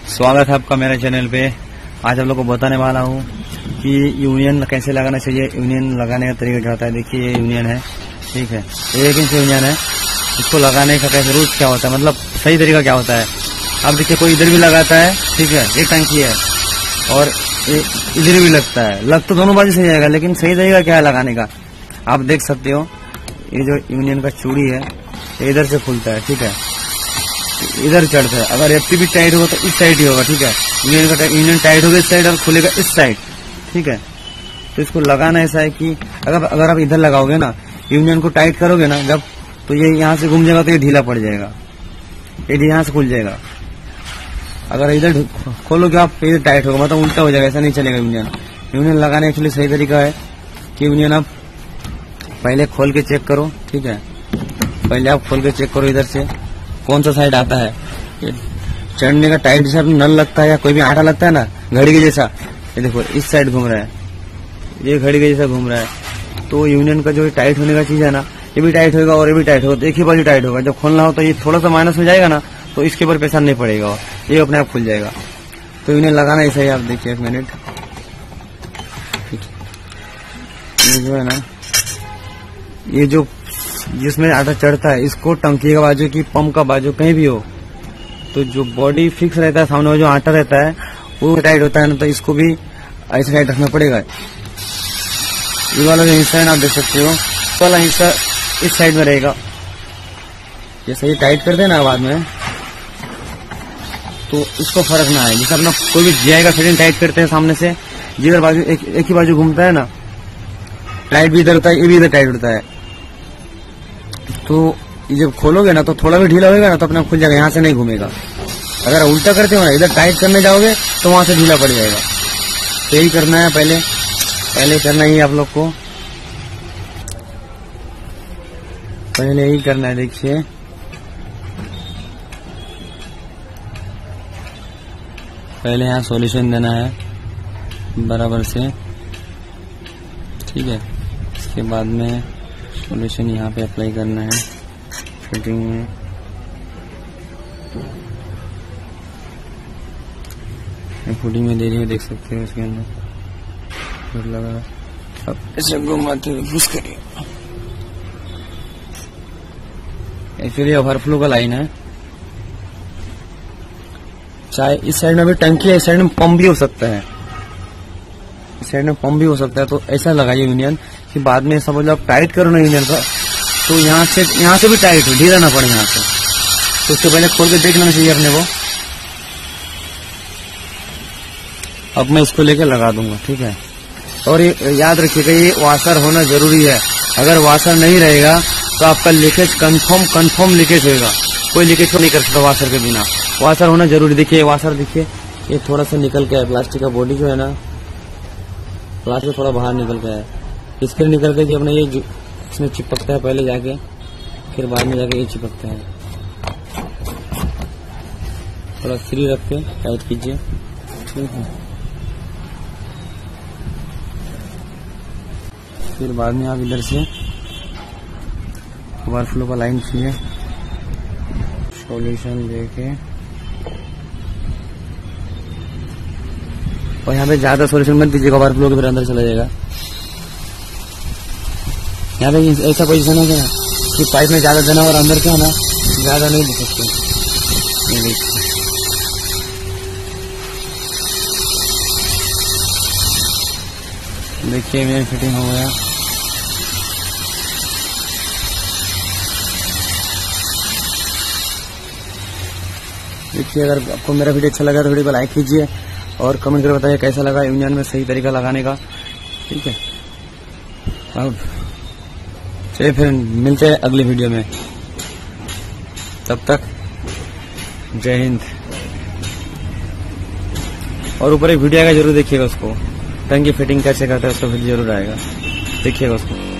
स्वागत है आपका मेरे चैनल पे। आज आप लोग को बताने वाला हूँ कि यूनियन कैसे लगाना चाहिए। यूनियन लगाने का तरीका क्या होता है। देखिए ये यूनियन है, ठीक है, 1 इंच यूनियन है। इसको लगाने का कैसे रूट क्या होता है, मतलब सही तरीका क्या होता है। अब देखिए कोई इधर भी लगाता है, ठीक है, एक टंकी है, और इधर भी लगता है। लग तो दोनों बाजू से जाएगा, लेकिन सही तरीका क्या है लगाने का। आप देख सकते हो ये जो यूनियन का चूड़ी है इधर से खुलता है, ठीक है, इधर चढ़ता है। अगर एफटी भी टाइट होगा तो इस साइड ही होगा, ठीक है। यूनियन टाइट होगा इस साइड और खुलेगा इस साइड, ठीक है। तो इसको लगाना ऐसा है कि अगर आप इधर लगाओगे ना, यूनियन को टाइट करोगे ना जब, तो ये यहाँ से घूम जाएगा तो ये ढीला पड़ जाएगा, ये यहाँ से खुल जाएगा। अगर इधर खोलोगे आप तो इधर टाइट होगा, मतलब उल्टा हो जाएगा, ऐसा नहीं चलेगा। यूनियन लगाने के लिए सही तरीका है कि यूनियन आप पहले खोल के चेक करो, ठीक है। पहले आप खोल के चेक करो इधर से कौन सा साइड आता है। चढ़ने का टाइट जैसा नल लगता है या कोई भी आटा लगता है ना घड़ी के जैसा, ये देखो इस साइड घूम रहा है, ये घड़ी के जैसा घूम रहा है। तो यूनियन का जो टाइट होने का चीज है ना, ये भी टाइट होगा और ये भी टाइट होगा, तो एक ही बाजू टाइट होगा। जब खोलना हो तो ये थोड़ा सा माइनस हो जाएगा ना, तो इसके ऊपर प्रेशर नहीं पड़ेगा और ये अपने आप खुल जाएगा। तो यूनियन लगाना ऐसा ही, आप देखिए 1 मिनट। ये जो है ना, ये जो जिसमें आटा चढ़ता है, इसको टंकी का बाजू की पंप का बाजू कहीं भी हो, तो जो बॉडी फिक्स रहता है, सामने जो आटा रहता है वो टाइट होता है ना, तो इसको भी ऐसे टाइट रखना पड़ेगा। ये वाला जो हिस्सा है ना, आप देख सकते हो, वाला हिस्सा इस साइड में रहेगा। जैसे ये टाइट करते हैं ना बाद में, तो इसको फर्क ना है। जैसे अपना कोई भी जीआई का फिटिंग टाइट करते हैं सामने से, जिधर बाजू एक ही बाजू घूमता है ना, टाइट भी इधर होता है, ये भी इधर टाइट होता है। तो ये जब खोलोगे ना तो थोड़ा भी ढीला होगा ना तो अपना खुल जाएगा, यहाँ से नहीं घूमेगा। अगर उल्टा करते हो ना, इधर टाइट करने जाओगे तो वहां से ढीला पड़ जाएगा। तो यही करना है, पहले करना ही आप लोग को, पहले यही करना है। देखिए पहले यहाँ सॉल्यूशन देना है बराबर से, ठीक है। इसके बाद में सॉल्यूशन यहाँ पे अप्लाई करना है फिटिंग में। फुटिंग में दे रही है, देख सकते हो इसके अंदर लगा। अब ऐसे घुमाते हुए पुश करिए। एक्चुअली ओवरफ्लो का लाइन है, चाहे इस साइड में भी टंकी है, इस साइड में पंप भी हो सकता है, इस साइड में पंप भी हो सकता है। तो ऐसा लगाइए यूनियन कि बाद में समझ लो आप टाइट करो ना यूनियन का, तो यहाँ से भी टाइट हो, ढीला ना पड़े यहाँ से। तो उससे पहले खोल के देख लेना चाहिए अपने को। अब मैं इसको लेके लगा दूंगा, ठीक है। और ये याद रखिएगा, ये वाशर होना जरूरी है। अगर वाशर नहीं रहेगा तो आपका लीकेज कंफर्म लीकेज होगा। कोई लीकेज नहीं कर सकता वाशर के बिना, वाशर होना जरूरी। देखिए वाशर, देखिए ये थोड़ा सा निकल के है, प्लास्टिक का बॉडी जो है ना, प्लास्टिक थोड़ा बाहर निकल गया है। इसके निकल के अपने ये इसमें चिपकता है पहले जाके, फिर बाद में जाके ये चिपकता है। थोड़ा फ्री रख के टाइट कीजिए, ठीक है। फिर बाद में आप इधर से ओवरफ्लो का लाइन खींचिए, सॉल्यूशन देके, और यहाँ पे ज्यादा सॉल्यूशन मत दीजिएगा, ओवरफ्लो के फिर अंदर चला जाएगा। यहाँ पे ऐसा पोजीशन है कि पाइप में ज्यादा देना और अंदर क्या ना ज्यादा नहीं दे सकते। देखिए मेरी फिटिंग हो गया। देखिए अगर आपको मेरा वीडियो अच्छा लगा तो वीडियो को लाइक कीजिए और कमेंट करके बताइए कैसा लगा यूनियन में सही तरीका लगाने का, ठीक है। अब चलिए फिर मिलते हैं अगली वीडियो में, तब तक जय हिंद। और ऊपर एक वीडियो आएगा, जरूर देखिएगा उसको, टंकी फिटिंग कैसे करता है उसका वीडियो जरूर आएगा, देखिएगा उसको।